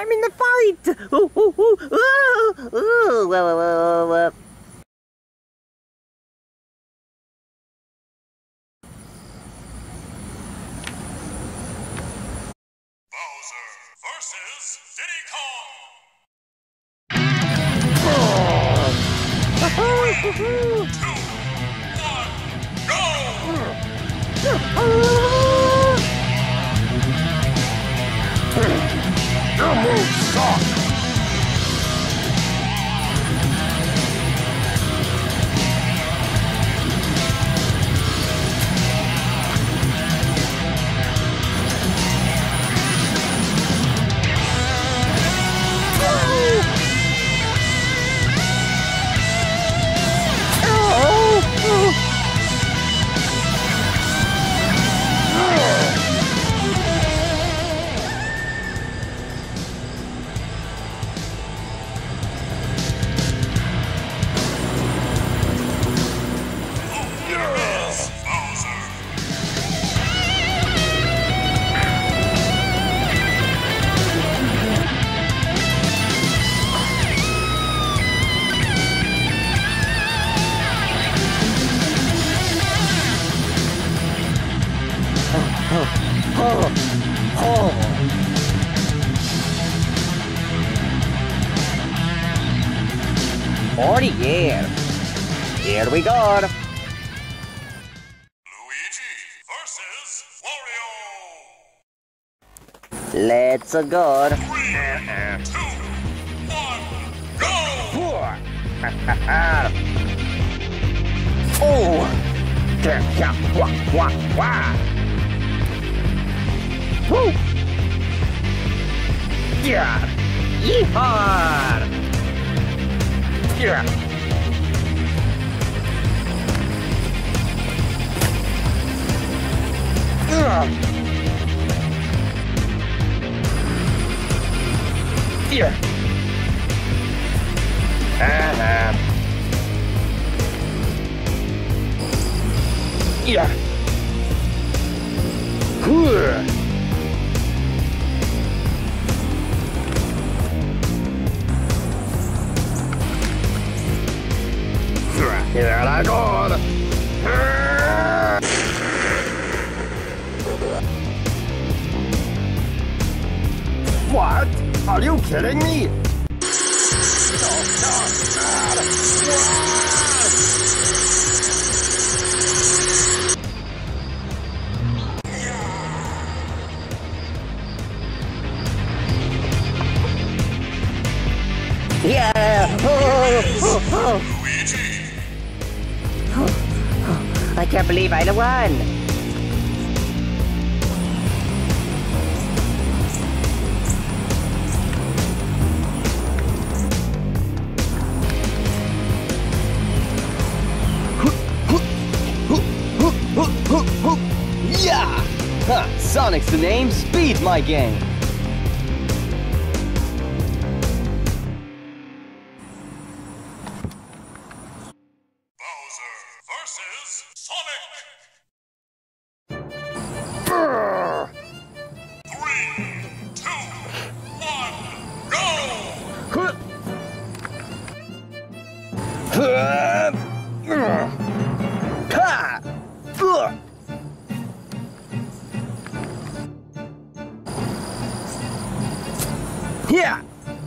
I'm in the fight! Ooh, ooh, ooh, ooh, ooh, whoa, whoa, whoa, whoa. Bowser versus Diddy Kong! Woohoo! 2, 1, go! Your move sucks! Oh yeah! Here we go! Luigi versus Wario! Let's go! 3, 2, 1, go! Oh! Yeah, wah, wah, wah! Woo! Yeah! Yeehaw! Yeah! Yeah! Yeah! Here I go! What? Are you kidding me? Yeah! Oh. Luigi! I can't believe I won! Yeah! Huh, Sonic's the name, speed's my game! Bowser versus Sonic! 3, 2, 1, go! Yeah!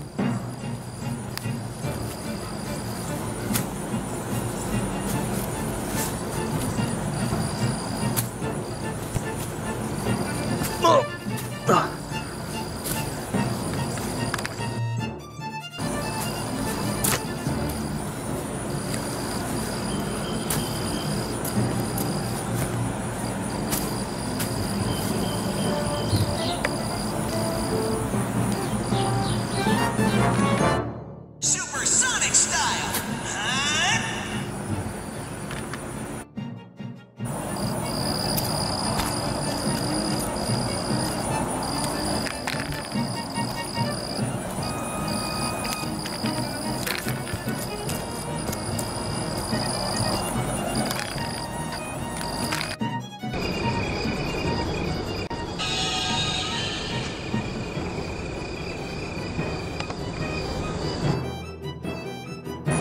Supersonic style! Huh?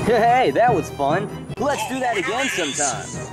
Hey, that was fun. Let's do that again sometime.